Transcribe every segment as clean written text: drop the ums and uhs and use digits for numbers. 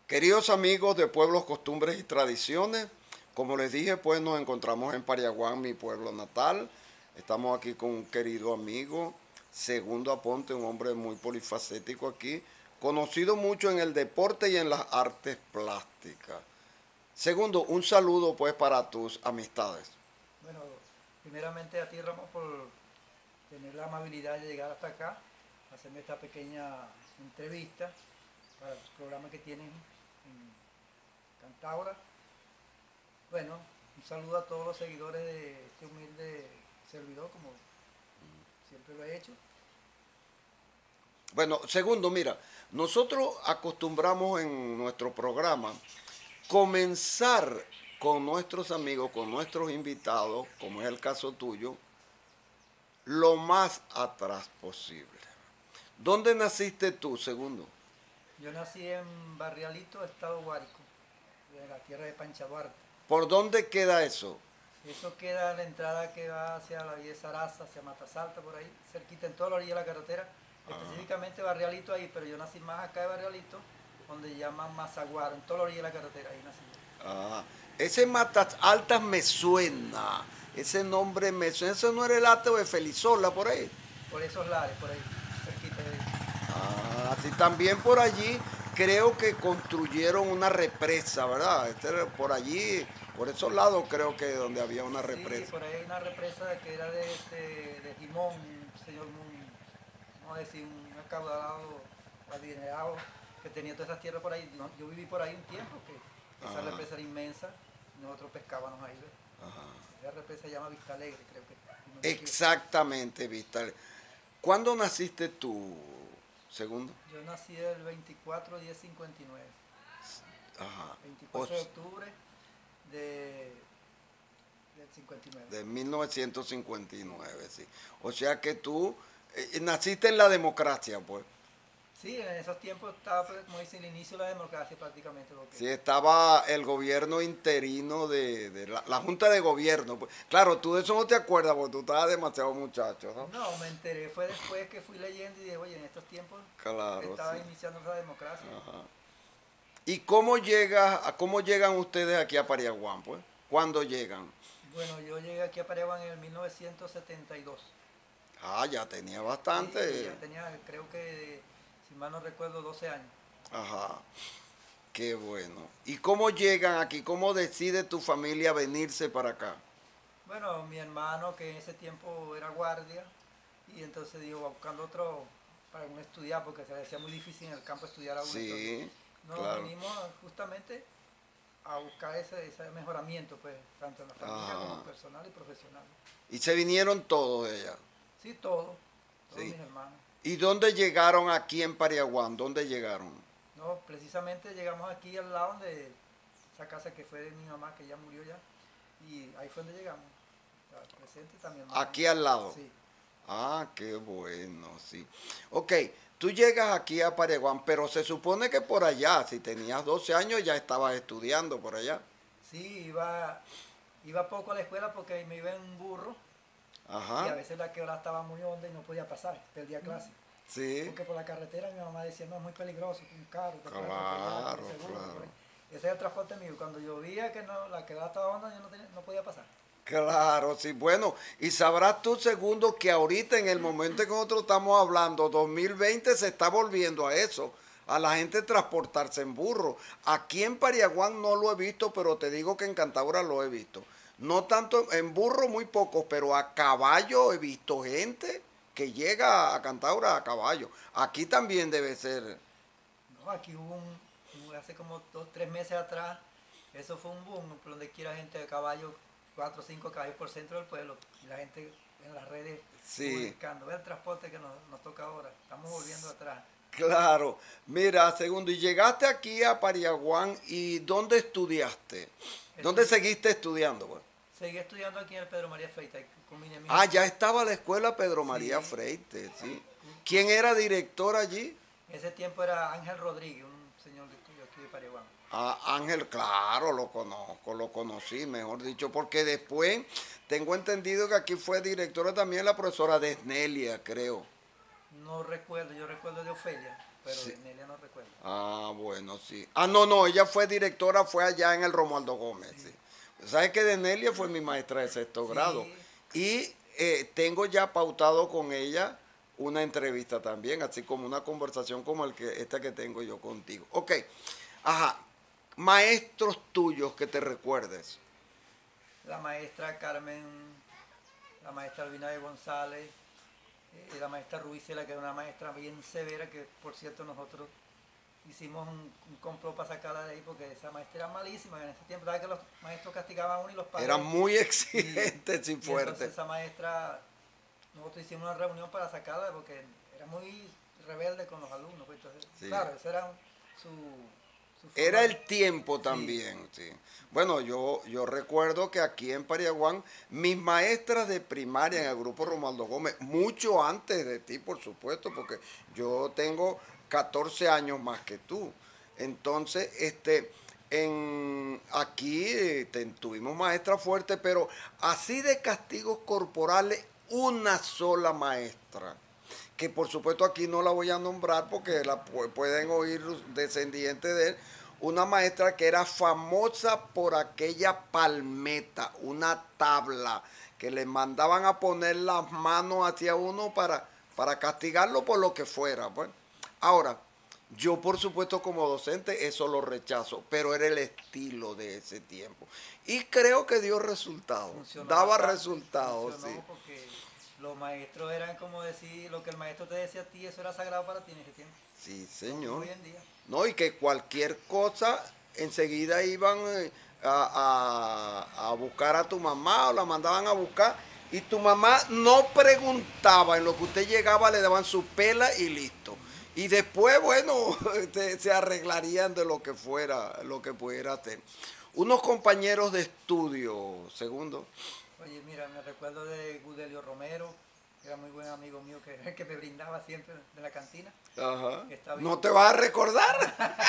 Queridos amigos de Pueblos, Costumbres y Tradiciones, como les dije, pues nos encontramos en Pariaguán, mi pueblo natal. Estamos aquí con un querido amigo, Segundo Aponte, un hombre muy polifacético aquí, conocido mucho en el deporte y en las artes plásticas. Segundo, un saludo pues para tus amistades. Bueno, primeramente a ti, Ramos, por tener la amabilidad de llegar hasta acá, hacerme esta pequeña entrevista para el programa que tienen en Cantabria. Bueno, un saludo a todos los seguidores de este humilde servidor, como siempre lo he hecho. Bueno, segundo, mira, nosotros acostumbramos en nuestro programa comenzar con nuestros amigos, con nuestros invitados, como es el caso tuyo, lo más atrás posible. ¿Dónde naciste tú, segundo? Yo nací en Barrialito, Estado Guárico, en la tierra de Panchaduarte. ¿Por dónde queda eso? Eso queda en la entrada que va hacia la vía de Saraza, hacia Matasalta, por ahí, cerquita, en toda la orilla de la carretera. Específicamente Barrialito ahí, pero yo nací más acá de Barrialito, donde llaman Mazaguaro, en toda la orilla de la carretera, ahí nací. Ah, ese Matas Altas me suena, ese nombre me suena, ¿eso no era el ateo de Felizola por ahí? Por esos lares, por ahí, cerquita de ahí. Ah, sí, también por allí creo que construyeron una represa, ¿verdad? Por allí, por esos lados creo que donde había una Sí, represa. por ahí hay una represa que era de Jimón, un señor muy, vamos a decir, un acaudalado, adinerado, que tenía todas esas tierras por ahí. Yo viví por ahí un tiempo, que esa Ah, represa era inmensa, nosotros pescábamos ahí, ¿ves? ajá. Esa represa se llama Vista Alegre, creo que, si no me equivoco. Exactamente, Vista. ¿Cuándo naciste tú, segundo? Yo nací el 24/10/59, Ajá. 24 de octubre de, del 59. De 1959, sí. O sea que tú naciste en la democracia, pues. Sí, en esos tiempos estaba, pues, como dice, el inicio de la democracia prácticamente. Porque Sí, estaba el gobierno interino de la Junta de Gobierno. Pues. Claro, tú de eso no te acuerdas porque tú estabas demasiado muchacho, ¿no? no, me enteré, fue después que fui leyendo y dije, oye, en estos tiempos Claro, estaba sí. iniciando la democracia. Ajá. ¿Y cómo llegan ustedes aquí a Pariaguán, pues? ¿Cuándo llegan? Bueno, yo llegué aquí a Paraguay en el 1972. Ah, ya tenía Sí, ya bastante. tenía, creo que, si mal no recuerdo, 12 años. Ajá. Qué bueno. ¿Y cómo llegan aquí? ¿Cómo decide tu familia venirse para acá? Bueno, mi hermano, que en ese tiempo era guardia, y entonces digo, va buscando otro para uno estudiar, porque se le hacía muy difícil en el campo estudiar a uno. Entonces, Sí, nos claro. vinimos justamente a buscar ese mejoramiento, pues, tanto en la familia como Ajá. personal y profesional. Y se vinieron todos de allá. Sí, todos Sí. mis hermanos. ¿Y dónde llegaron aquí en Pariaguán? ¿Dónde llegaron? No, precisamente llegamos aquí al lado de esa casa que fue de mi mamá, que ya murió ya, y ahí fue donde llegamos. Está presente también mi hermano. Aquí al lado. Sí, Ah, qué bueno, sí. Ok, tú llegas aquí a Pariaguán, pero se supone que por allá, si tenías 12 años, ya estabas estudiando por allá. sí, iba poco a la escuela porque me iba en un burro y a Ajá, veces la quebrada estaba muy honda y no podía pasar, perdía clase. sí, Porque por la carretera mi mamá decía, no, es muy peligroso, un carro, te puede atropellar, claro, muy seguro. Por claro. ahí. Ese era el transporte mío. Cuando llovía que no, la quebrada estaba honda, yo no podía pasar. Claro, sí, bueno, y sabrás tú, segundo, que ahorita en el momento en que nosotros estamos hablando, 2020 se está volviendo a eso, a la gente transportarse en burro. Aquí en Pariaguán no lo he visto, pero te digo que en Cantabria lo he visto. No tanto en burro, muy pocos, pero a caballo he visto gente que llega a Cantabria a caballo. Aquí también debe ser. No, aquí hace como 2, 3 meses atrás, eso fue un boom, por donde quiera gente de caballo, 4 o 5 caballos por centro del pueblo, y la gente en las redes Sí, publicando, ve el transporte que nos toca ahora, estamos volviendo atrás. claro. Mira, segundo, y llegaste aquí a Pariaguán y ¿dónde estudiaste? ¿Dónde Estudi seguiste estudiando, pues? Seguí estudiando aquí en el Pedro María Feita, con mis Ah, ya estaba la escuela Pedro María sí, Freite, sí. ¿Quién era director allí? en ese tiempo era Ángel Rodríguez, un señor que estudió aquí de Paraguay. Ah, Ángel, claro, lo conozco, lo conocí, mejor dicho, porque después tengo entendido que aquí fue directora también la profesora Desnelia, creo. No recuerdo, yo recuerdo de Ofelia. pero Sí. de Nelia no recuerdo. Ah, bueno, sí. Ah, no, no, ella fue directora, fue allá en el Romualdo Gómez, sí. ¿Sabes que Denelia fue mi maestra de sexto grado? Sí, Y tengo ya pautado con ella una entrevista también, así como una conversación como esta que tengo yo contigo. Ok, ajá. Maestros tuyos que te recuerdes. la maestra Carmen, la maestra Albina de González, y la maestra Ruicela, que era una maestra bien severa, que por cierto nosotros hicimos un complot para sacarla de ahí porque esa maestra era malísima. En ese tiempo, ¿sabes que los maestros castigaban a uno y los Era padres? muy Y, exigente, y y entonces fuerte. esa maestra, nosotros hicimos una reunión para sacarla porque era muy rebelde con los alumnos. Pues, entonces, Sí. claro, esa era su Era forma. el tiempo Sí, también, sí. Bueno, yo recuerdo que aquí en Pariaguán, mis maestras de primaria en el grupo Romualdo Gómez, mucho antes de ti, por supuesto, porque yo tengo 14 años más que tú. Entonces, aquí tuvimos maestras fuertes, pero así de castigos corporales, una sola maestra que por supuesto aquí no la voy a nombrar porque la pueden oír descendientes de él, una maestra que era famosa por aquella palmeta, una tabla, que le mandaban a poner las manos hacia uno para castigarlo por lo que fuera. Pues. Ahora, yo por supuesto como docente eso lo rechazo, pero era el estilo de ese tiempo. Y creo que dio resultados, funcionó daba bastante, resultados, sí. funcionó porque los maestros eran como decir, lo que el maestro te decía a ti, eso era sagrado para ti en ese tiempo. Sí, No como señor. hoy en día. No, y que cualquier cosa enseguida iban a buscar a tu mamá o la mandaban a buscar y tu mamá no preguntaba, en lo que usted llegaba le daban su pela y listo. Y después, bueno, se arreglarían de lo que fuera, lo que pudiera hacer. Unos compañeros de estudio, segundo. Oye, mira, me recuerdo de Gudelio Romero, que era muy buen amigo mío, que me brindaba siempre de la cantina, Ajá. que está ¿No vivo. te vas a recordar?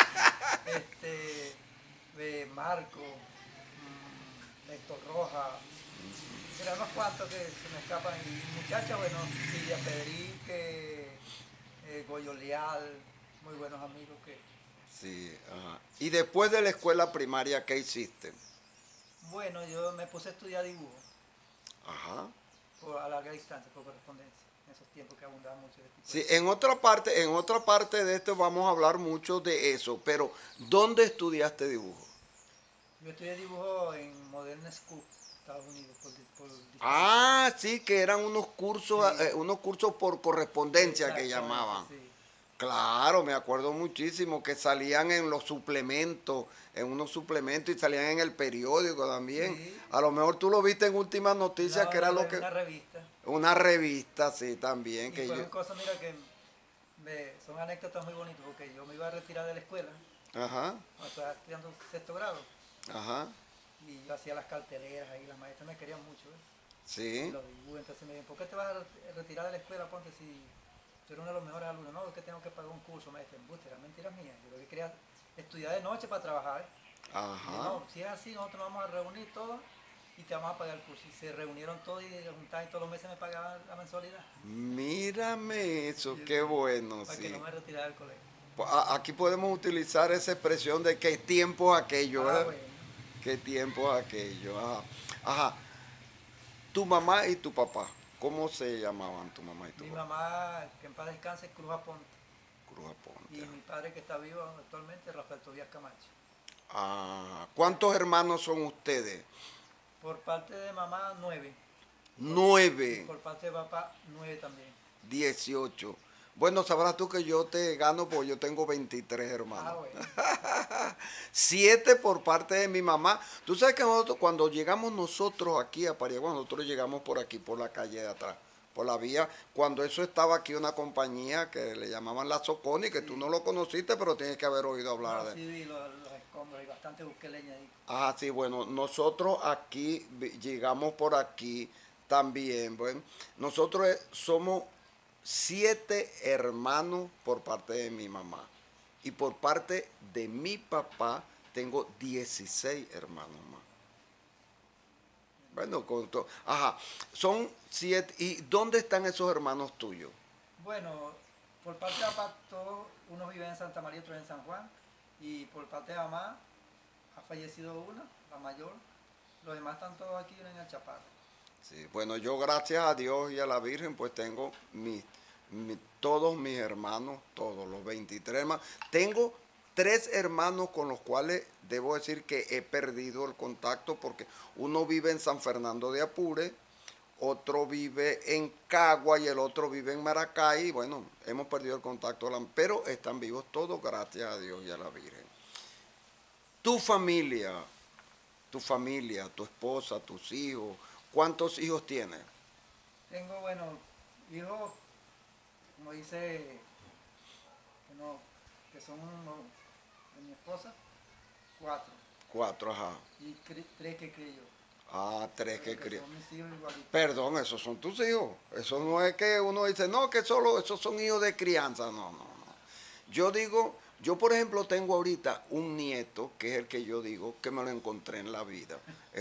De Marco, Héctor Roja, eran unos cuantos que se me escapan. Y muchachas, bueno, Silvia Pedrique, Goyo Leal, muy buenos amigos que, Sí, ajá. Y después de la escuela primaria, ¿qué hiciste? bueno, yo me puse a estudiar dibujo Ajá. a larga distancia, por correspondencia, en esos tiempos que abundaba mucho de tipo de Sí, cosas. en otra parte de esto vamos a hablar mucho de eso, pero ¿dónde estudiaste dibujo? Yo estudié dibujo en Modern School, Estados Unidos, por distancia. Ah, sí, que eran Sí, unos cursos por correspondencia que exactamente, llamaban. sí. Claro, me acuerdo muchísimo que salían en en unos suplementos y salían en el periódico también. Sí, A lo mejor tú lo viste en Últimas Noticias, que era lo que... una revista. Una revista, sí, también, Y que yo... fueron cosas, mira, que son anécdotas muy bonitas, porque yo me iba a retirar de la escuela, Ajá, cuando estaba estudiando sexto grado, ajá, y yo hacía las carteleras ahí, las maestras me querían mucho, y sí. los dibujos, entonces me dijeron, ¿por qué te vas a retirar de la escuela, ponte, si tú eres uno de los mejores alumnos? No, es que tengo que pagar un curso, maestra, embuste, eran mentiras mías, yo lo que quería estudiar de noche para trabajar, y dije, Ajá. no, si es así, nosotros nos vamos a reunir todos y te vamos a pagar el curso, y se reunieron todos y juntaban y todos los meses me pagaban la mensualidad, Mírame eso, y qué bueno, para que no sí. me retirara del colegio. Aquí podemos utilizar esa expresión de qué tiempo es aquello, Ah, ¿verdad? bueno. Qué tiempo es aquello. Ajá. Ajá. Tu mamá y tu papá, ¿cómo se llamaban tu mamá y tu Mi papá? mamá, que en paz descanse, Cruz Aponte. Cruz Y Aponte. mi padre, que está vivo actualmente, Rafael Tobías Camacho. Ah, ¿cuántos hermanos son ustedes? Por parte de mamá, 9. Y 9, por parte de papá, 9 también. 18. Bueno, sabrás tú que yo te gano porque yo tengo 23 Ah, hermanos. bueno. 7 por parte de mi mamá. Tú sabes que nosotros, cuando llegamos nosotros aquí a Pariaguán, nosotros llegamos por aquí, por la calle de atrás, por la vía, cuando eso estaba aquí una compañía que le llamaban La Soconi, que tú Sí. no lo conociste, pero tienes que haber oído hablar No, de. sí vi los escombros y bastante busqué leña ahí. Ah, sí, bueno, nosotros aquí llegamos por aquí también. Bueno, nosotros somos 7 hermanos por parte de mi mamá. Y por parte de mi papá tengo 16 hermanos más. Bueno, ajá, son 7. ¿Y dónde están esos hermanos tuyos? Bueno, Por parte de papá, todos, unos viven en Santa María, otros en San Juan. Y por parte de mamá, ha fallecido una, la mayor. Los demás están todos aquí en el Chaparro. Sí, bueno, yo gracias a Dios y a la Virgen, pues tengo todos mis hermanos, todos los 23 hermanos. Tengo 3 hermanos con los cuales debo decir que he perdido el contacto porque uno vive en San Fernando de Apure, otro vive en Cagua y el otro vive en Maracay. Y bueno, hemos perdido el contacto, pero están vivos todos gracias a Dios y a la Virgen. Tu familia, tu esposa, tus hijos, ¿cuántos hijos tienes? Tengo, bueno, hijos, como dice, uno, que son uno de mi esposa, 4. 4, ajá. Y 3 que crié yo. Ah, 3 que Que crié. son mis hijos igualitos. Perdón, esos son tus hijos. Eso no es que uno dice, no, que solo esos son hijos de crianza. No, no, no. Yo digo, yo por ejemplo tengo ahorita un nieto, que es el que yo digo, que me lo encontré en la vida.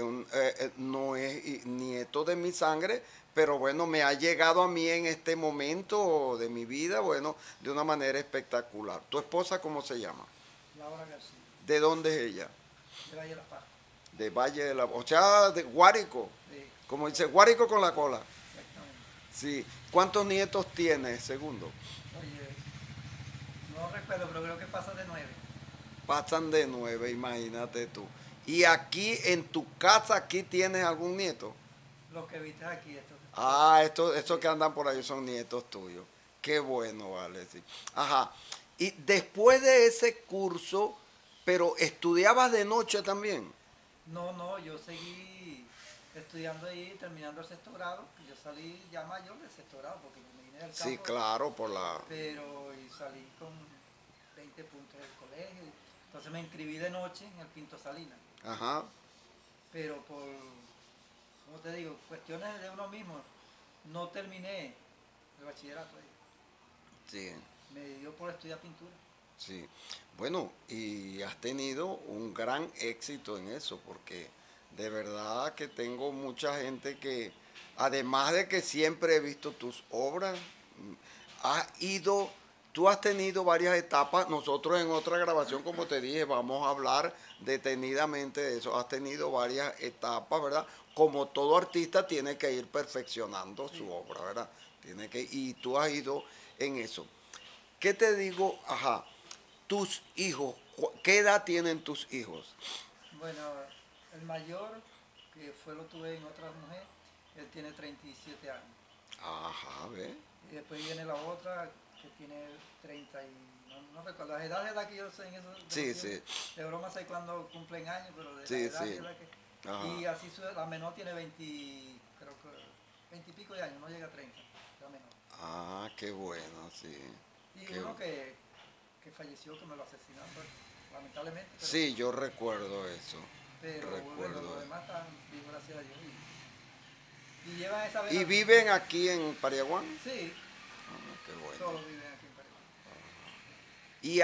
No es nieto de mi sangre, pero bueno, me ha llegado a mí en este momento de mi vida, bueno, de una manera espectacular. ¿Tu esposa cómo se llama? Laura García, ¿De dónde es ella? de Valle de la Paz. De Valle de la... O sea, de Guárico. Sí, Como dice, Guárico con la cola. exactamente. Sí. ¿Cuántos nietos tienes, segundo? Oye, no recuerdo, pero creo que pasa de 9. Pasan de 9, imagínate tú. Y aquí, en tu casa, aquí tienes algún nieto. Los que viste aquí, estos. Ah, estos que andan por ahí son nietos tuyos. Qué bueno, vale, sí. Ajá. Y después de ese curso, pero estudiabas de noche también. No, yo seguí estudiando ahí, terminando el 6º grado. Yo salí ya mayor del 6º grado, porque me vine del campo. Sí, claro, por la... Pero y salí con 20 puntos del colegio. Entonces me inscribí de noche en el Pinto Salinas. Ajá. Pero por, como te digo, cuestiones de uno mismo, no terminé el bachillerato ahí. Sí. Me dio por estudiar pintura. Sí, bueno, y has tenido un gran éxito en eso, porque de verdad que tengo mucha gente que, además de que siempre he visto tus obras, tú has tenido varias etapas. Nosotros en otra grabación, como te dije, vamos a hablar detenidamente de eso. Has tenido varias etapas, ¿verdad? Como todo artista tiene que ir perfeccionando su obra, ¿verdad? Y tú has ido en eso. ¿Qué te digo? Ajá. Tus hijos, ¿qué edad tienen tus hijos? Bueno, el mayor, que lo tuve en otra mujer, él tiene 37 años. Ajá, ¿ves? Y después viene la otra, que tiene 30 y... No recuerdo, las edades de la que yo sé en eso. Sí, sí. De broma sé cuando cumplen años, pero de Sí, la edad sí. es la que... Ajá. Y así la menor tiene 20, creo que 20 y pico de años, no llega a 30, la menor. Ah, qué bueno, sí. Y Qué uno bueno. que falleció, que me lo asesinaron, pues, lamentablemente. Pero, Sí, yo recuerdo eso. pero bueno, Recuerdo los eso. demás están vivos, gracias a Dios. Y llevan esa ¿Y vena. viven aquí en Pariaguán? Sí, Ah, qué bueno. todos viven aquí en París. Y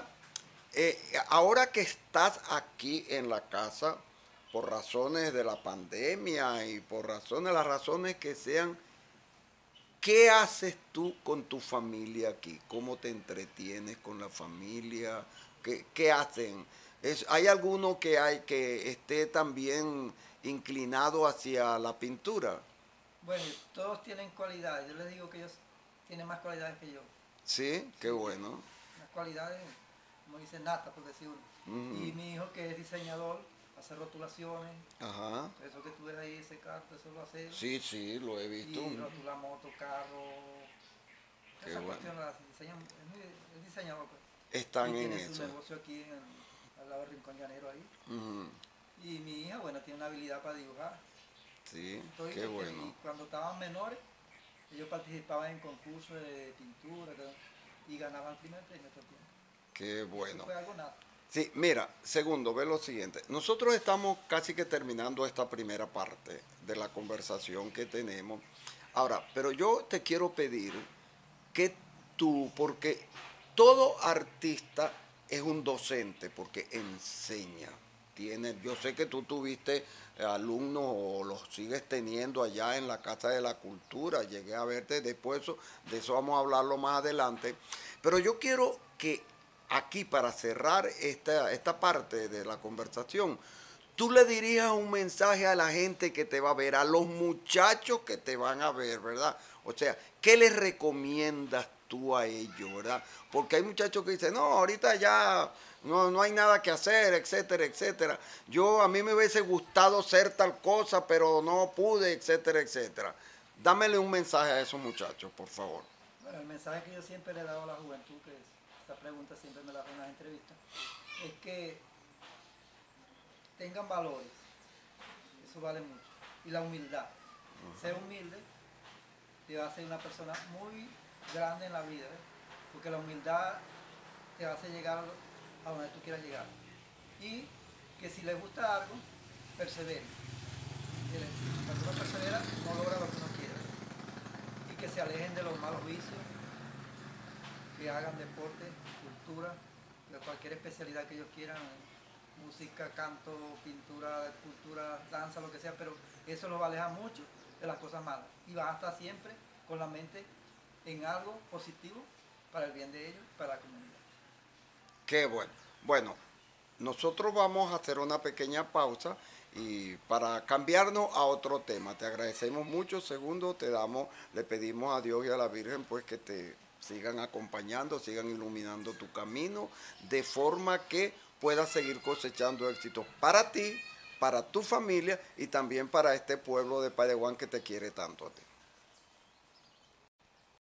ahora que estás aquí en la casa, por razones de la pandemia y por las razones que sean, ¿qué haces tú con tu familia aquí? ¿Cómo te entretienes con la familia? ¿Qué hacen? ¿Hay alguno que esté también inclinado hacia la pintura? Bueno, todos tienen cualidades. Yo les digo que ellos tienen más cualidades que yo. Sí, qué bueno. Unas cualidades, como dice nata, por decir uno. Ujú. Y mi hijo, que es diseñador, hace rotulaciones. Ajá. Eso que tú ves ahí, ese carro, eso lo hace él. Sí, sí, lo he visto. Y rotula moto, carro. Qué Esa bueno. cuestión la hace. Es diseñador, pues. Están Y en tiene su eso. negocio aquí al lado del Rincón Llanero ahí. Ujú. Y mi hija, bueno, tiene una habilidad para dibujar. Sí, Entonces, qué bueno. y cuando estaban menores, ellos participaban en concursos de pintura y ganaban primer premio todo el tiempo. Qué bueno. Eso fue algo nato. Sí, mira, segundo, ve lo siguiente. Nosotros estamos casi que terminando esta primera parte de la conversación que tenemos. Ahora, pero yo te quiero pedir que tú, porque todo artista es un docente, porque enseña. tienes, yo sé que tú tuviste alumnos o los sigues teniendo allá en la Casa de la Cultura, llegué a verte después, de eso vamos a hablarlo más adelante, pero yo quiero que aquí para cerrar esta parte de la conversación, tú le dirías un mensaje a la gente que te va a ver, a los muchachos que te van a ver, ¿verdad? O sea, ¿qué les recomiendas tú a ellos, verdad? Porque hay muchachos que dicen, no, ahorita ya no hay nada que hacer, etcétera, etcétera. A mí me hubiese gustado ser tal cosa, pero no pude, etcétera, etcétera. Dámele un mensaje a esos muchachos, por favor. Bueno, el mensaje que yo siempre le he dado a la juventud, que esta pregunta siempre me la hago en las entrevistas, es que tengan valores, eso vale mucho, y la humildad. Ser humilde te va a hacer una persona muy grande en la vida, porque la humildad te hace llegar a donde tú quieras llegar. Y que si les gusta algo, perseveren. Cuando uno persevera, no logra lo que uno quiere. Y que se alejen de los malos vicios, que hagan deporte, cultura, de cualquier especialidad que ellos quieran, música, canto, pintura, escultura, danza, lo que sea, pero eso los aleja mucho de las cosas malas. Y vas a estar siempre con la mente en algo positivo para el bien de ellos, para la comunidad. Qué bueno. Bueno, nosotros vamos a hacer una pequeña pausa y para cambiarnos a otro tema. Te agradecemos mucho. Segundo, le pedimos a Dios y a la Virgen pues que te sigan acompañando, sigan iluminando tu camino, de forma que puedas seguir cosechando éxitos para ti, para tu familia y también para este pueblo de Payaguán que te quiere tanto a ti.